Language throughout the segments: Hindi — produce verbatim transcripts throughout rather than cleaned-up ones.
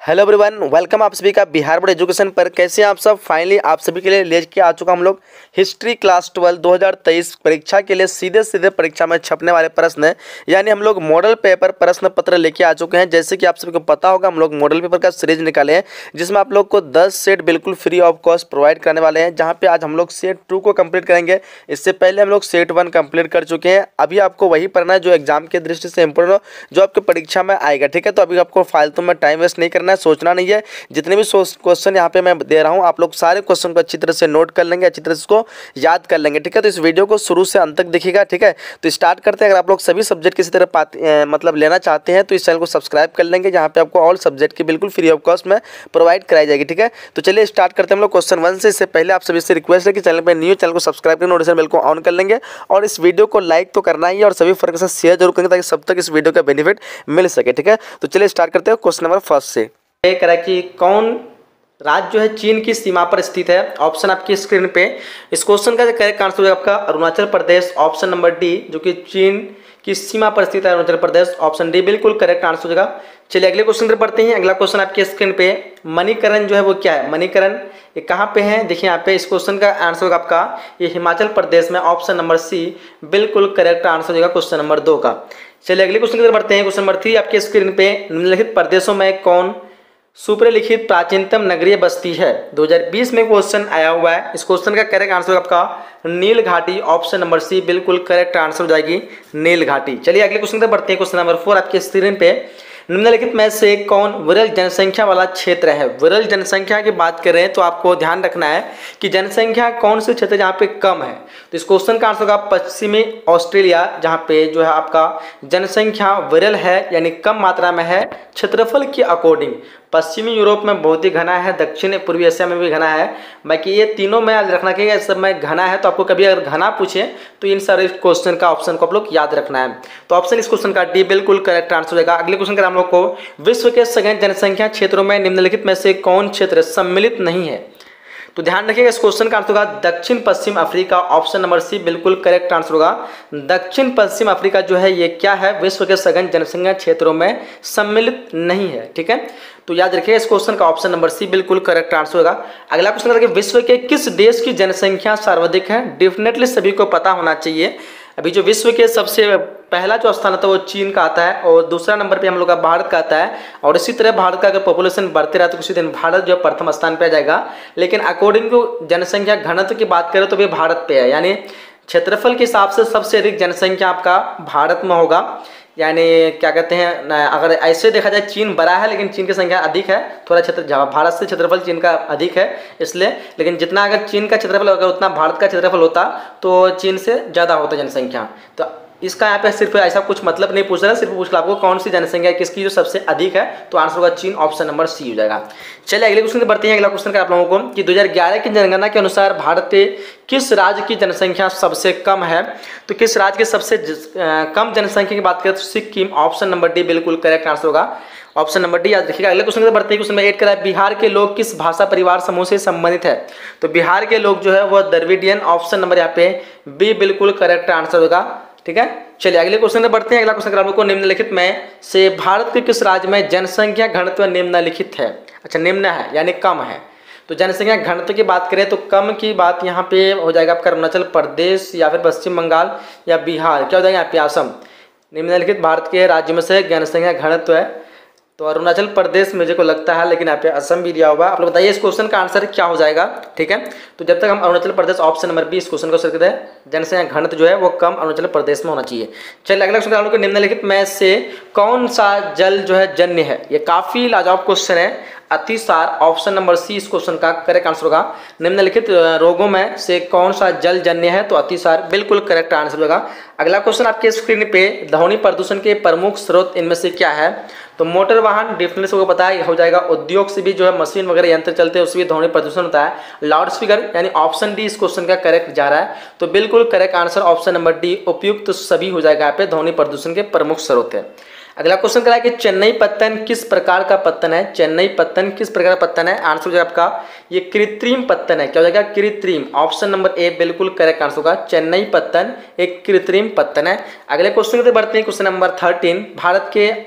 हेलो एवरीवन, वेलकम आप सभी का बिहार बोर्ड एजुकेशन पर। कैसे हैं आप सब। फाइनली आप सभी के लिए लेके आ चुका हम लोग हिस्ट्री क्लास ट्वेल्व दो हज़ार तेईस परीक्षा के लिए सीधे सीधे परीक्षा में छपने वाले प्रश्न, यानी हम लोग मॉडल पेपर प्रश्न पत्र लेके आ चुके हैं। जैसे कि आप सभी को पता होगा, हम लोग मॉडल पेपर का सीरीज निकाले हैं जिसमें आप लोग को दस सेट बिल्कुल फ्री ऑफ कॉस्ट प्रोवाइड करने वाले हैं, जहाँ पे आज हम लोग सेट टू को कंप्लीट करेंगे। इससे पहले हम लोग सेट वन कंप्लीट कर चुके हैं। अभी आपको वही पढ़ना है जो एग्जाम की दृष्टि से इंपोर्टेंट हो, जो आपके परीक्षा में आएगा। ठीक है, तो अभी आपको फालतू में टाइम वेस्ट नहीं करना है, सोचना नहीं है। जितने भी क्वेश्चन यहाँ पे मैं दे रहा हूँ, आप लोग सारे क्वेश्चन को अच्छी तरह से नोट कर लेंगे, अच्छी तरह से इसको याद कर लेंगे। ठीक है, तो इस वीडियो को शुरू से अंत तक देखिएगा। ठीक है, तो स्टार्ट करते हैं। अगर आप लोग सभी सब्जेक्ट किसी तरह पाते मतलब लेना चाहते हैं तो इस चैनल को सब्सक्राइब कर लेंगे, जहाँ पे आपको ऑल सब्जेक्ट की बिल्कुल फ्री ऑफ कॉस्ट में प्रोवाइड कराई जाएगी। ठीक है, तो चलिए स्टार्ट करते हैं हम लोग क्वेश्चन वन से। इससे पहले आप सभी से रिक्वेस्ट है कि चैनल पर न्यू चैनल को सब्सक्राइब कर नोटिफिकेशन बेल को ऑन कर लेंगे और इस वीडियो को लाइक तो करना ही है और सभी फ्रेंड के साथ शेयर जरूर करेंगे ताकि सब तक इस वीडियो का बेनिफिट मिल सके। ठीक है, तो चलिए स्टार्ट करते हैं क्वेश्चन नंबर फर्स्ट से। करा कि कौन राज्य जो है चीन की सीमा पर स्थित है। ऑप्शन आपकी स्क्रीन पे। इस क्वेश्चन का करेक्ट आंसर होगा आपका Arunachal Pradesh, option number D, जो कि चीन की सीमा पर स्थित है अरुणाचल प्रदेश, ऑप्शन डी बिल्कुल करेक्ट आंसर हो जाएगा। चलिए अगले क्वेश्चन पर पढ़ते हैं। अगला क्वेश्चन आपके स्क्रीन पे, मणिकरण जो है वो क्या है। मणिकरण ये कहाँ पे है, देखिए यहाँ पे। इस क्वेश्चन का आंसर होगा आपका ये हिमाचल प्रदेश में, ऑप्शन नंबर सी बिल्कुल करेक्ट आंसर हो जाएगा क्वेश्चन नंबर दो का। चलिए अगले क्वेश्चन की तरफ बढ़ते हैं। क्वेश्चन नंबर थ्री आपके स्क्रीन पे, निम्नलिखित प्रदेशों में कौन सुप्रलिखित प्राचीनतम नगरीय बस्ती है। दो हज़ार बीस में क्वेश्चन आया हुआ है। इस क्वेश्चन का करेक्ट आंसर आपका नील घाटी, ऑप्शन नंबर सी बिल्कुल करेक्ट आंसर हो जाएगी नील घाटी। चलिए अगले क्वेश्चन पर बढ़ते हैं। क्वेश्चन नंबर फोर आपके स्क्रीन पे, निम्नलिखित में से कौन विरल जनसंख्या वाला क्षेत्र है। विरल जनसंख्या की बात कर रहे हैं तो आपको ध्यान रखना है कि जनसंख्या कौन से क्षेत्र जहाँ पे कम है। तो इस क्वेश्चन का आंसर होगा पश्चिमी ऑस्ट्रेलिया, जहाँ पे जो है आपका जनसंख्या विरल है यानी कम मात्रा में है क्षेत्रफल के अकॉर्डिंग। पश्चिमी यूरोप में बहुत ही घना है, दक्षिण पूर्वी एशिया में भी घना है। बाकी ये तीनों में याद रखना चाहिए, सब में घना है। तो आपको कभी अगर घना पूछे तो इन सारे क्वेश्चन का ऑप्शन को आप लोग याद रखना है। तो ऑप्शन इस क्वेश्चन का डी बिल्कुल करेक्ट आंसर हो जाएगा। अगले क्वेश्चन का हम लोग को, विश्व के सघन जनसंख्या क्षेत्रों में निम्नलिखित में से कौन क्षेत्र सम्मिलित नहीं है। तो ध्यान रखिएगा इस क्वेश्चन का आंसर होगा दक्षिण पश्चिम अफ्रीका, ऑप्शन नंबर सी बिल्कुल करेक्ट आंसर होगा। दक्षिण पश्चिम अफ्रीका जो है ये क्या है, विश्व के सघन जनसंख्या क्षेत्रों में सम्मिलित नहीं है। ठीक है, तो याद रखिए इस क्वेश्चन का ऑप्शन नंबर सी बिल्कुल करेक्ट आंसर होगा। अगला क्वेश्चन है कि विश्व के किस देश की जनसंख्या सर्वाधिक है। डेफिनेटली सभी को पता होना चाहिए। अभी जो विश्व के सबसे पहला जो स्थान आता है वो चीन का आता है और दूसरा नंबर पे हम लोग का भारत का आता है। और इसी तरह भारत का अगर पॉपुलेशन बढ़ते रहा तो किसी दिन भारत जो प्रथम स्थान पे आ जाएगा। लेकिन अकॉर्डिंग टू जनसंख्या घनत्व की बात करें तो भी भारत पे है, यानी क्षेत्रफल के हिसाब से सबसे अधिक जनसंख्या आपका भारत में होगा। यानी क्या कहते हैं, अगर ऐसे देखा जाए चीन बड़ा है लेकिन चीन की संख्या अधिक है, थोड़ा क्षेत्र भारत से क्षेत्रफल चीन का अधिक है इसलिए। लेकिन जितना अगर चीन का क्षेत्रफल होगा उतना भारत का क्षेत्रफल होता तो चीन से ज़्यादा होता जनसंख्या। तो इसका यहाँ पे सिर्फ ऐसा कुछ मतलब नहीं पूछ रहा है, सिर्फ पूछ रहा आपको कौन सी जनसंख्या किसकी जो सबसे अधिक है। तो आंसर होगा चीन, ऑप्शन नंबर सी हो जाएगा। चलिए अगले क्वेश्चन बढ़ते हैं। अगला क्वेश्चन का आप लोगों को कि दो हज़ार ग्यारह की जनगणना के अनुसार भारत के किस राज्य की जनसंख्या सबसे कम है। तो किस राज्य की सबसे कम जनसंख्या की बात करें तो सिक्किम, ऑप्शन नंबर डी बिल्कुल करेक्ट आंसर होगा। ऑप्शन नंबर डी याद रखिएगा। अगले क्वेश्चन में बढ़ते हैं। क्वेश्चन में एड करा है, बिहार के लोग किस भाषा परिवार समूह से संबंधित है। तो बिहार के लोग जो है वह द्रविडियन, ऑप्शन नंबर यहाँ पे बी बिल्कुल करेक्ट आंसर होगा। ठीक है, चलिए अगले क्वेश्चन में बढ़ते हैं। अगला क्वेश्चन आपको निम्नलिखित में से भारत के किस राज्य में जनसंख्या घनत्व निम्नलिखित है। अच्छा, निम्न है यानी कम है। तो जनसंख्या घनत्व की बात करें तो कम की बात यहाँ पे हो जाएगा आपका अरुणाचल प्रदेश या फिर पश्चिम बंगाल या बिहार। क्या हो जाएगा यहाँ पे असम। निम्नलिखित भारत के राज्य में से जनसंख्या घनत्व है तो अरुणाचल प्रदेश मुझे को लगता है, लेकिन यहाँ पे असम भी दिया हुआ। आप लोग बताइए इस क्वेश्चन का आंसर क्या हो जाएगा। ठीक है, तो जब तक हम Arunachal Pradesh, option number B इस क्वेश्चन को सर्किट है, जनसंख्या घनत्व जो है वो कम अरुणाचल प्रदेश में होना चाहिए। चलिए अगला क्वेश्चन हम लोग निम्नलिखित में से कौन सा जल जो है जन्य है। ये काफी लाजवाब क्वेश्चन है। अतिसार, ऑप्शन नंबर सी इस क्वेश्चन का करेक्ट आंसर होगा। निम्नलिखित रोगों में से कौन सा जल जन्य है। तो अतिसार बिल्कुल करेक्ट आंसर होगा। अगला क्वेश्चन आपके स्क्रीन पे, ध्वनि प्रदूषण के प्रमुख स्रोत इनमें से क्या है। तो मोटर वाहन डेफिनेटली सबको पता है हो जाएगा। उद्योग से भी जो है मशीन वगैरह यंत्र चलते हैं उससे भी ध्वनि प्रदूषण होता है। लाउड स्पीकर यानी ऑप्शन डी इस क्वेश्चन का करेक्ट जा रहा है। तो बिल्कुल correct answer option number D उपयुक्त तो सभी हो जाएगा यहाँ पे ध्वनि प्रदूषण के प्रमुख स्रोत है। अगला क्वेश्चन करा है कि चेन्नई पत्तन किस प्रकार का पत्तन है। चेन्नई पत्तन किस प्रकार का पत्तन है। आंसर हो जाएगा आपका ये कृत्रिम पत्तन है। क्या हो जाएगा, कृत्रिम, ऑप्शन नंबर ए बिल्कुल करेक्ट आंसर होगा। चेन्नई पत्तन एक कृत्रिम पत्तन है। अगले क्वेश्चन की बढ़ते हैं। क्वेश्चन नंबर थर्टीन, भारत के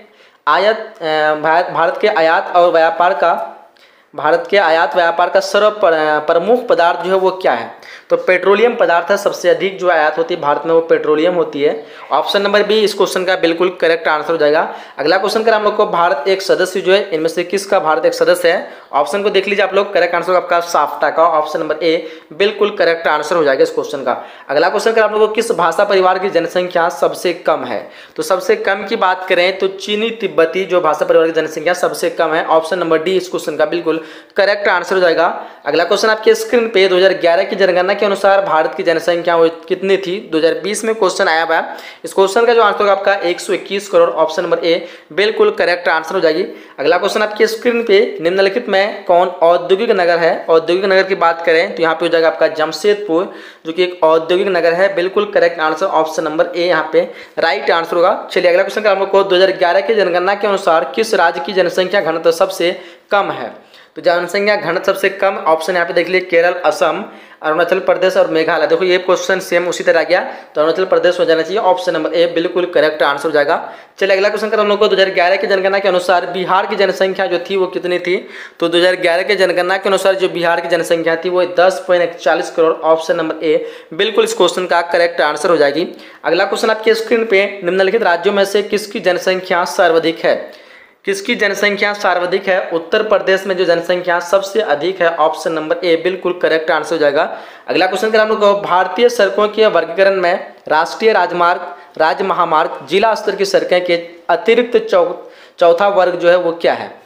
आयात अ, भारत भारत के आयात और व्यापार का भारत के आयात व्यापार का सर्व पर- प्रमुख पदार्थ जो है वो क्या है? तो पेट्रोलियम पदार्थ है, सबसे अधिक जो आयात होती है भारत में वो पेट्रोलियम होती है। ऑप्शन नंबर बी इस क्वेश्चन का बिल्कुल करेक्ट आंसर हो जाएगा। अगला क्वेश्चन कर हम लोग को, भारत एक सदस्य जो है इनमें से किसका भारत एक सदस्य है? ऑप्शन को देख लीजिए आप लोग, करेक्ट आंसर आपका साफ्टा का, ऑप्शन नंबर ए बिल्कुल करेक्ट आंसर हो जाएगा इस क्वेश्चन का। अगला क्वेश्चन कर आप लोग को, किस भाषा परिवार की जनसंख्या सबसे कम है? तो सबसे कम की बात करें तो चीनी तिब्बती जो भाषा परिवार की जनसंख्या सबसे कम है, ऑप्शन नंबर डी इस क्वेश्चन का बिल्कुल करेक्ट आंसर हो जाएगा। अगला क्वेश्चन आपके स्क्रीन पे, दो हज़ार ग्यारह की जनगणना के अनुसार भारत की जनसंख्या वो कितनी थी? दो हज़ार बीस में क्वेश्चन आया हुआ है। इस क्वेश्चन का जो आंसर होगा आपका एक सौ इक्कीस करोड़, ऑप्शन नंबर ए बिल्कुल करेक्ट आंसर हो जाएगी। अगला क्वेश्चन आपके स्क्रीन पे, निम्नलिखित में कौन औद्योगिक नगर है? औद्योगिक नगर की बात करें तो यहाँ पे हो जाएगा आपका जमशेदपुर, जो कि एक औद्योगिक नगर है, बिल्कुल correct answer, option number A यहाँ पे राइट आंसर होगा। चलिए अगला क्वेश्चन का हम लोग को, दो हज़ार ग्यारह की जनगणना के अनुसार किस राज्य की जनसंख्या घनत्व सबसे कम है? तो जनसंख्या घनत्व सबसे कम, ऑप्शन यहाँ पे देख लीजिए, केरल, असम, अरुणाचल प्रदेश और मेघालय। देखो ये क्वेश्चन सेम उसी तरह गया, तो अरुणाचल प्रदेश हो जाना चाहिए, ऑप्शन नंबर ए बिल्कुल करेक्ट आंसर हो जाएगा। चलिए अगला क्वेश्चन कर हम लोग को, दो हज़ार ग्यारह की जनगणना के अनुसार बिहार की जनसंख्या जो थी वो कितनी थी? तो दो हज़ार ग्यारह के जनगणना के अनुसार जो बिहार की जनसंख्या थी वो दस पॉइंट इकतालीस करोड़, ऑप्शन नंबर ए बिल्कुल इस क्वेश्चन का करेक्ट आंसर हो जाएगी। अगला क्वेश्चन आपके स्क्रीन पे, निम्नलिखित राज्यों में से किसकी जनसंख्या सर्वाधिक है? किसकी जनसंख्या सर्वाधिक है? उत्तर प्रदेश में जो जनसंख्या सबसे अधिक है, ऑप्शन नंबर ए बिल्कुल करेक्ट आंसर हो जाएगा। अगला क्वेश्चन कर हम लोग को, भारतीय सड़कों के वर्गीकरण में राष्ट्रीय राजमार्ग, राज्य महामार्ग, जिला स्तर की सड़कें के अतिरिक्त चौ चौथा वर्ग जो है वो क्या है?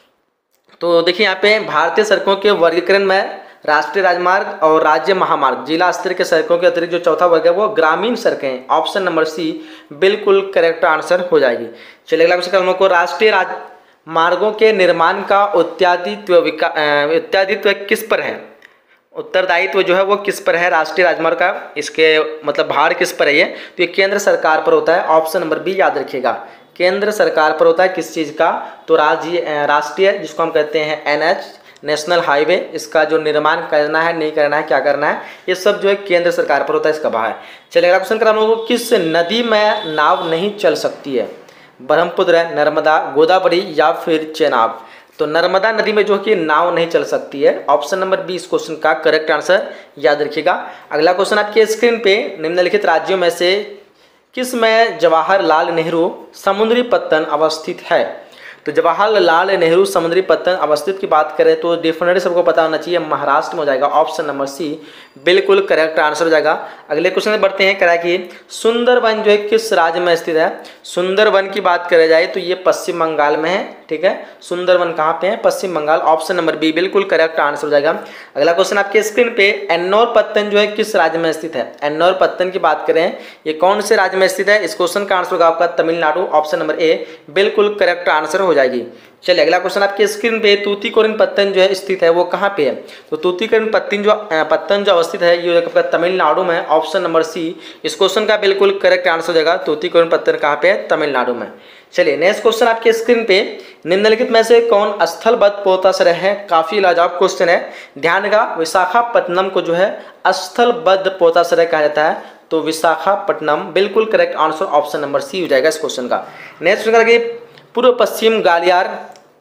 तो देखिए यहाँ पे भारतीय सड़कों के वर्गीकरण में राष्ट्रीय राजमार्ग और राज्य महामार्ग, जिला स्तर के सड़कों के अतिरिक्त जो चौथा वर्ग है वो ग्रामीण सड़कें, ऑप्शन नंबर सी बिल्कुल करेक्ट आंसर हो जाएगी। चलिए अगला क्वेश्चन हम लोग को, राष्ट्रीय राजमार्गों के निर्माण का उत्तरदायित्व उत्तरदायित्व किस पर है? उत्तरदायित्व जो है वो किस पर है राष्ट्रीय राजमार्ग का? इसके मतलब भार किस पर है ये? तो ये केंद्र सरकार पर होता है, ऑप्शन नंबर बी याद रखिएगा, केंद्र सरकार पर होता है। किस चीज़ का? तो राज्य राष्ट्रीय जिसको हम कहते हैं एन एच, नेशनल हाईवे, इसका जो निर्माण करना है नहीं करना है क्या करना है, ये सब जो है केंद्र सरकार पर होता है इसका भार। चलिए अगला क्वेश्चन कर हम लोगों को, किस नदी में नाव नहीं चल सकती है? ब्रह्मपुत्र, नर्मदा, गोदावरी या फिर चेनाब? तो नर्मदा नदी में जो कि नाव नहीं चल सकती है, ऑप्शन नंबर बी इस क्वेश्चन का करेक्ट आंसर याद रखिएगा। अगला क्वेश्चन आपके स्क्रीन पे, निम्नलिखित राज्यों में से किस में जवाहरलाल नेहरू समुद्री पत्तन अवस्थित है? तो जवाहरलाल नेहरू समुद्री पत्तन अवस्थित की बात करें तो डेफिनेटली सबको पता होना चाहिए, महाराष्ट्र में हो जाएगा, ऑप्शन नंबर सी बिल्कुल करेक्ट आंसर हो जाएगा। अगले क्वेश्चन में बढ़ते हैं, करा कि सुंदरवन जो है किस राज्य में स्थित है? सुंदरवन की बात करें जाए तो ये पश्चिम बंगाल में है, ठीक है। सुंदरवन कहाँ पे है? Paschim Bengal, option number B बिल्कुल करेक्ट आंसर हो जाएगा। अगला क्वेश्चन आपके स्क्रीन पे, एन्नौर पत्तन जो है किस राज्य में स्थित है? एन्नौर पत्तन की बात करें ये कौन से राज्य में स्थित है? इस क्वेश्चन का आंसर होगा आपका तमिलनाडु, ऑप्शन नंबर ए बिल्कुल करेक्ट आंसर हो जाएगी। चलिए अगला क्वेश्चन आपके स्क्रीन पे, तूतीकोरिन पत्तन जो है स्थित है वो कहाँ पे है? तो तूतीकोरिन पत्तन जो पत्तन जो अवस्थित है ये आपका तमिलनाडु में, ऑप्शन नंबर सी इस क्वेश्चन का बिल्कुल करेक्ट आंसर हो जाएगा। तूतीकोरिन पत्तन कहाँ पे है? तमिलनाडु में। चलिए नेक्स्ट क्वेश्चन आपके स्क्रीन पे, निम्नलिखित में से कौन स्थलबद्ध पोताश्रय है? काफी लाजवाब क्वेश्चन है, ध्यान देगा। विशाखापट्टनम को जो है स्थलबद्ध पोताश्रय कहा जाता है, तो विशाखापट्टनम बिल्कुल correct answer, option number C हो जाएगा इस क्वेश्चन का। नेक्स्ट क्वेश्चन, पूर्व पश्चिम गलियार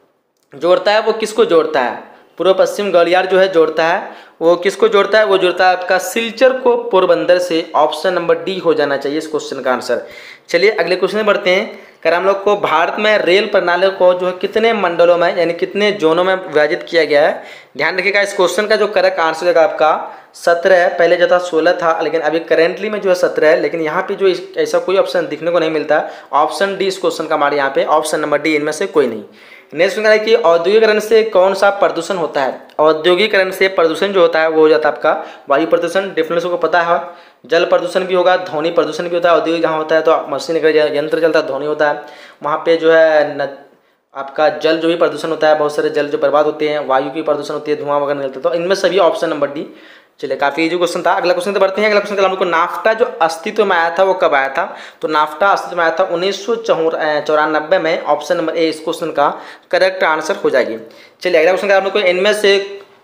जोड़ता है वो किसको जोड़ता है? पूर्व पश्चिम गलियार जो है जोड़ता है वो किसको जोड़ता है? वो जोड़ता है आपका सिलचर को पोरबंदर से, ऑप्शन नंबर डी हो जाना चाहिए इस क्वेश्चन का आंसर। चलिए अगले क्वेश्चन में बढ़ते हैं, कर हम लोग को भारत में रेल प्रणाली को जो है कितने मंडलों में यानी कितने जोनों में विभाजित किया गया है? ध्यान रखिएगा इस क्वेश्चन का जो करेक्ट आंसर होगा आपका सत्रह है, पहले जो था सोलह था, लेकिन अभी करेंटली में जो है सत्रह है, लेकिन यहाँ पे जो ऐसा कोई ऑप्शन दिखने को नहीं मिलता। ऑप्शन डी इस क्वेश्चन का हमारे यहाँ पे, ऑप्शन नंबर डी इनमें से कोई नहीं। नेक्स्ट है कि औद्योगिकरण से कौन सा प्रदूषण होता है? औद्योगिकरण से प्रदूषण जो होता है वो हो जाता है आपका वायु प्रदूषण, डिफरेंस को पता है। जल प्रदूषण भी होगा, ध्वनि प्रदूषण भी होता है। औद्योगिक जहाँ होता है तो मशीन यंत्र चलता है, ध्वनि होता है। वहाँ पे जो है न, आपका जल जो भी प्रदूषण होता है, बहुत सारे जल जो बर्बाद होते हैं, वायु की प्रदूषण होती है, धुआं वगैरह निकलता है, तो इनमें सभी ऑप्शन नंबर डी। चलिए काफी इजी क्वेश्चन था। अगला क्वेश्चन तो बढ़ते हैं। अगला क्वेश्चन का हम लोग को, नाफ्टा जो अस्तित्व में आया था वो कब आया था? तो नाफ्टा अस्तित्व में आया था उन्नीस सौ चौरानबे में, ऑप्शन नंबर ए इस क्वेश्चन का करेक्ट आंसर हो जाएगी। चलिए अगला क्वेश्चन का हम लोग को, इनमें से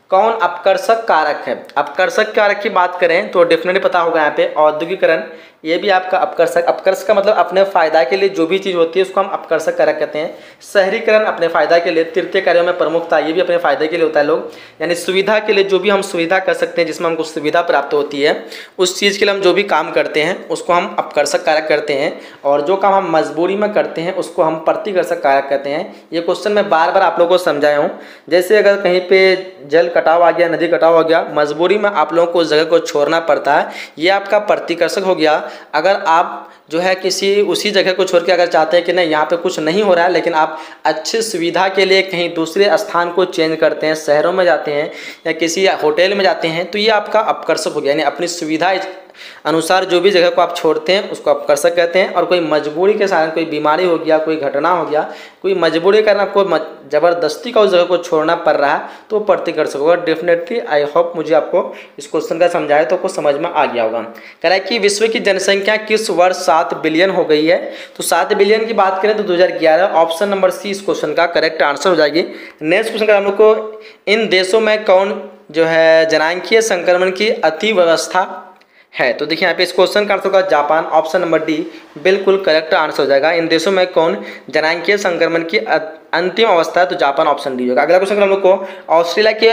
कौन अपकर्षक कारक है? अपकर्षक कारक की बात करें तो डेफिनेटली पता होगा यहाँ पे औद्योगिकरण, ये भी आपका अपकर्षक, अपकर्षक का मतलब अपने फायदा के लिए जो भी चीज़ होती है उसको हम अपकर्षक कारक कहते हैं। शहरीकरण अपने फायदा के लिए, तृतीय कार्यों में प्रमुखता, ये भी अपने फायदे के लिए होता है लोग, यानी सुविधा के लिए जो भी हम सुविधा कर सकते हैं जिसमें हमको सुविधा प्राप्त होती है उस चीज़ के लिए हम जो भी काम करते हैं उसको हम अपकर्षक कारक करते हैं, और जो काम हम मजबूरी में करते हैं उसको हम प्रतिकर्षक कारक कहते हैं। ये क्वेश्चन मैं बार बार आप लोगों को समझाया हूँ। जैसे अगर कहीं पे जल कटाव आ गया, नदी कटाव हो गया, मजबूरी में आप लोगों को उस जगह को छोड़ना पड़ता है, ये आपका प्रतिकर्षक हो गया। अगर आप जो है किसी उसी जगह को छोड़ के अगर चाहते हैं कि नहीं यहाँ पे कुछ नहीं हो रहा है, लेकिन आप अच्छी सुविधा के लिए कहीं दूसरे स्थान को चेंज करते हैं, शहरों में जाते हैं या किसी होटल में जाते हैं, तो ये आपका अपकर्षक हो गया, यानी अपनी सुविधा अनुसार जो भी जगह को आप छोड़ते हैं उसको अपकर्षक कहते हैं। और कोई मजबूरी के कारण, कोई बीमारी हो गया, कोई घटना हो गया, कोई मजबूरी के कारण आपको ज़बरदस्ती का उस जगह को छोड़ना पड़ रहा है तो प्रतिकर्षक होगा। डेफिनेटली आई होप मुझे आपको इस क्वेश्चन का समझाया तो आपको समझ में आ गया होगा। कह रहा है कि विश्व की जनसंख्या किस वर्ष सात बिलियन हो गई है? तो सात बिलियन की बात करें तो दो हज़ार ग्यारह, ऑप्शन नंबर सी इस क्वेश्चन का करेक्ट आंसर हो जाएगी। नेक्स्ट क्वेश्चन का हम लोग को, इन देशों में कौन जो है जनांकीय संक्रमण की अति व्यवस्था है? तो देखिए यहाँ पे इस क्वेश्चन का आंसर होगा जापान, ऑप्शन नंबर डी बिल्कुल करेक्ट आंसर हो जाएगा। इन देशों में कौन जनांकीय संक्रमण की अंतिम अवस्था है? तो जापान, ऑप्शन डी होगा। अगला क्वेश्चन हम लोग को, ऑस्ट्रेलिया के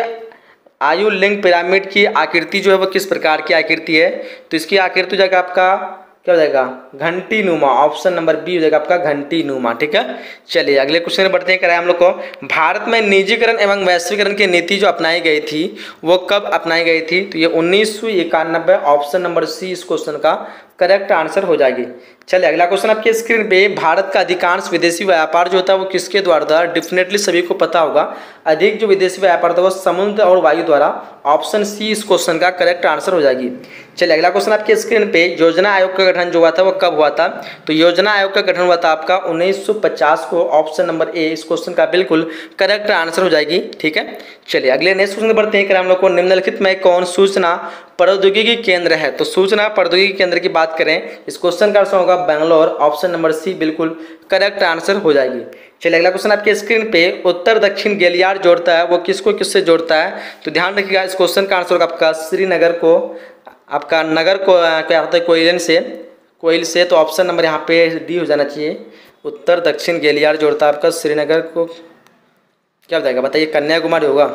आयु लिंग पिरामिड की आकृति जो है वो किस प्रकार की आकृति है? तो इसकी आकृति हो जाएगा आपका क्या हो जाएगा, घंटी नुमा, ऑप्शन नंबर बी हो जाएगा आपका घंटी नुमा। ठीक है, चलिए अगले क्वेश्चन में बढ़ते हैं। कराए हम लोग को, भारत में निजीकरण एवं वैश्वीकरण की नीति जो अपनाई गई थी वो कब अपनाई गई थी? तो ये उन्नीस सौ इक्यानबे, ऑप्शन नंबर सी इस क्वेश्चन का करेक्ट आंसर हो जाएगी। चलिए अगला क्वेश्चन आपके स्क्रीन पे, भारत का अधिकांश विदेशी व्यापार जो होता है वो किसके द्वारा था? डेफिनेटली सभी को पता होगा, अधिक जो विदेशी व्यापार था वो समुद्र और वायु द्वारा, ऑप्शन सी इस क्वेश्चन का करेक्ट आंसर हो जाएगी। चलिए अगला क्वेश्चन आपके स्क्रीन पे, योजना आयोग का गठन जो हुआ था वो कब हुआ था? तो योजना आयोग का गठन हुआ था आपका उन्नीस सौ पचास को, ऑप्शन नंबर ए इस क्वेश्चन का बिल्कुल करेक्ट आंसर हो जाएगी। ठीक है, चलिए अगले नेक्स्ट क्वेश्चन बढ़ते हैं। हम लोग को, निम्नलिखित में कौन सूचना प्रौद्योगिकी केंद्र है? तो सूचना प्रौद्योगिकी केंद्र की बात करें, इस क्वेश्चन का आंसर होगा बेंगलोर, ऑप्शन नंबर सी बिल्कुल करेक्ट आंसर हो जाएगी। चलिए अगला क्वेश्चन आपके स्क्रीन पे, उत्तर दक्षिण गलियार जोड़ता है वो किसको किससे जोड़ता है? तो ध्यान रखिएगा इस क्वेश्चन का आंसर होगा आपका श्रीनगर को, आपका नगर को क्या होता है कोयलन से, कोयल से, तो ऑप्शन नंबर यहाँ पे डी हो जाना चाहिए। उत्तर दक्षिण गलियार जोड़ता है आपका श्रीनगर को, क्या हो जाएगा बताइए, कन्याकुमारी होगा।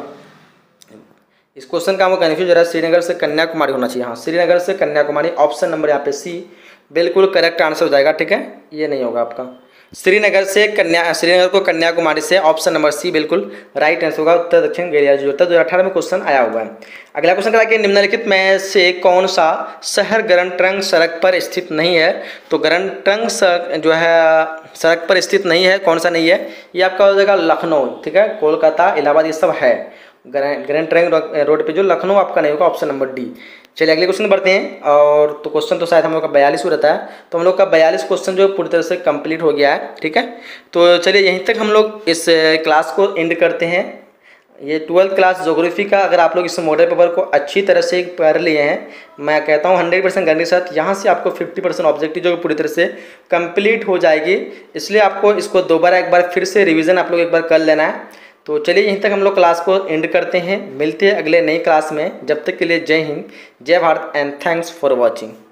इस क्वेश्चन का हमको कन्फ्यूज हो रहा है, श्रीनगर से कन्याकुमारी होना चाहिए। हाँ, श्रीनगर से कन्याकुमारी, ऑप्शन नंबर यहाँ पे सी बिल्कुल करेक्ट आंसर हो जाएगा। ठीक है, ये नहीं होगा आपका, श्रीनगर से कन्या श्रीनगर को कन्याकुमारी से, ऑप्शन नंबर सी बिल्कुल राइट आंसर होगा। उत्तर दक्षिण गलियार जोड़ता है, दो हज़ार अठारह में क्वेश्चन आया हुआ है। अगला क्वेश्चन करा कि निम्नलिखित में से कौन सा शहर गरनट्रंग सड़क पर स्थित नहीं है? तो गरनट्रंग जो है सड़क पर स्थित नहीं है, कौन सा नहीं है? ये आपका हो जाएगा लखनऊ। ठीक है, कोलकाता, इलाहाबाद ये सब है, गरनट्रंग रोड पे जो लखनऊ आपका नहीं होगा, ऑप्शन नंबर डी। चलिए अगले क्वेश्चन बढ़ते हैं। और तो क्वेश्चन तो शायद हम लोग का बयालीस रहता है, तो हम लोग का बयालीस क्वेश्चन जो पूरी तरह से कंप्लीट हो गया है। ठीक है, तो चलिए यहीं तक हम लोग इस क्लास को एंड करते हैं। ये ट्वेल्थ क्लास ज्योग्राफी का अगर आप लोग इस मॉडल पेपर को अच्छी तरह से पढ़ लिए हैं, मैं कहता हूँ हंड्रेड परसेंट करने के साथ यहाँ से आपको फिफ्टी परसेंट ऑब्जेक्टिव जो पूरी तरह से कंप्लीट हो जाएगी। इसलिए आपको इसको दोबारा एक बार फिर से रिवीजन आप लोग एक बार कर लेना है। तो चलिए यहीं तक हम लोग क्लास को एंड करते हैं, मिलते हैं अगले नई क्लास में। जब तक के लिए Jai Hind, Jai Bharat and thanks for watching.